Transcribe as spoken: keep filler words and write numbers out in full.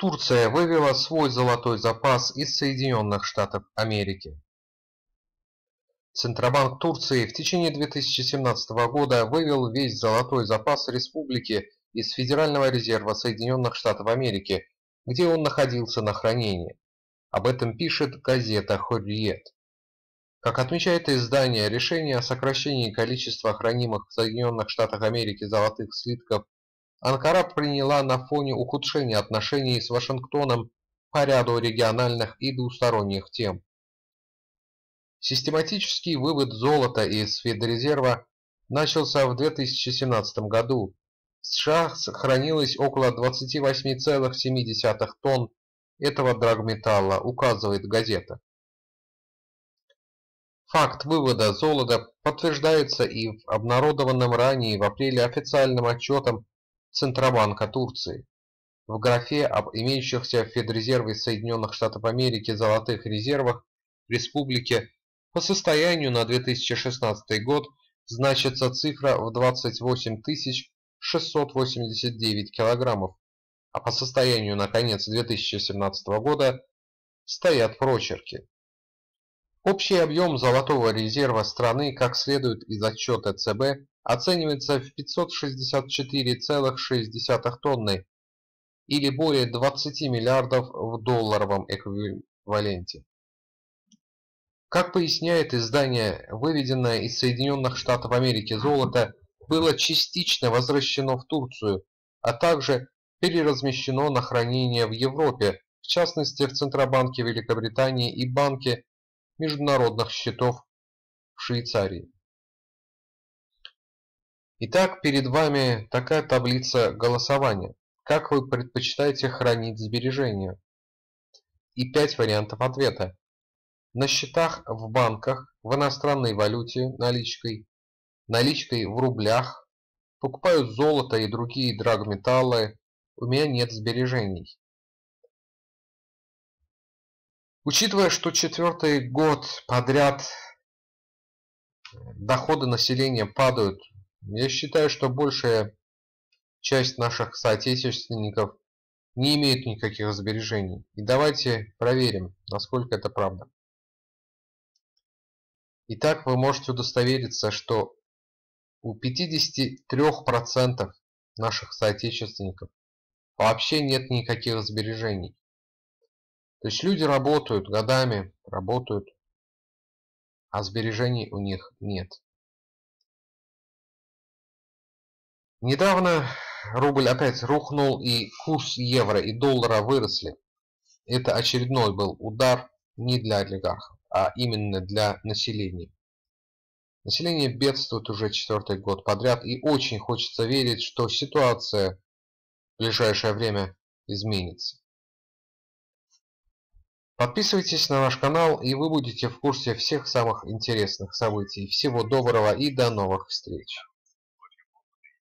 Турция вывела свой золотой запас из Соединенных Штатов Америки. Центробанк Турции в течение две тысячи семнадцатого года вывел весь золотой запас республики из Федерального резерва Соединенных Штатов Америки, где он находился на хранении. Об этом пишет газета «Хурриет». Как отмечает издание, решение о сокращении количества хранимых в Соединенных Штатах Америки золотых слитков Анкара приняла на фоне ухудшения отношений с Вашингтоном по ряду региональных и двусторонних тем. Систематический вывод золота из Федрезерва начался в две тысячи семнадцатом году. В США хранилось около двадцати восьми целых семи десятых тонн этого драгметалла, указывает газета. Факт вывода золота подтверждается и в обнародованном ранее в апреле официальном отчетом Центробанка Турции. В графе об имеющихся в Федрезерве Соединенных Штатов Америки золотых резервах республики по состоянию на две тысячи шестнадцатый год значится цифра в двадцать восемь тысяч шестьсот восемьдесят девять килограммов, а по состоянию на конец две тысячи семнадцатого года стоят прочерки. Общий объем золотого резерва страны, как следует из отчета ЦБ, оценивается в пятьсот шестьдесят четыре целых шесть десятых тонны или более двадцати миллиардов в долларовом эквиваленте. Как поясняет издание, выведенное из Соединенных Штатов Америки золото было частично возвращено в Турцию, а также переразмещено на хранение в Европе, в частности в Центробанке Великобритании и Банке международных счетов в Швейцарии. Итак, перед вами такая таблица голосования. Как вы предпочитаете хранить сбережения? И пять вариантов ответа. На счетах в банках, в иностранной валюте наличкой, наличкой в рублях, покупаю золото и другие драгметаллы, у меня нет сбережений. Учитывая, что четвертый год подряд доходы населения падают, я считаю, что большая часть наших соотечественников не имеет никаких сбережений. И давайте проверим, насколько это правда. Итак, вы можете удостовериться, что у пятидесяти трёх процентов наших соотечественников вообще нет никаких сбережений. То есть люди работают годами, работают, а сбережений у них нет. Недавно рубль опять рухнул, и курс евро и доллара выросли. Это очередной был удар не для олигархов, а именно для населения. Население бедствует уже четвертый год подряд, и очень хочется верить, что ситуация в ближайшее время изменится. Подписывайтесь на наш канал, и вы будете в курсе всех самых интересных событий. Всего доброго и до новых встреч!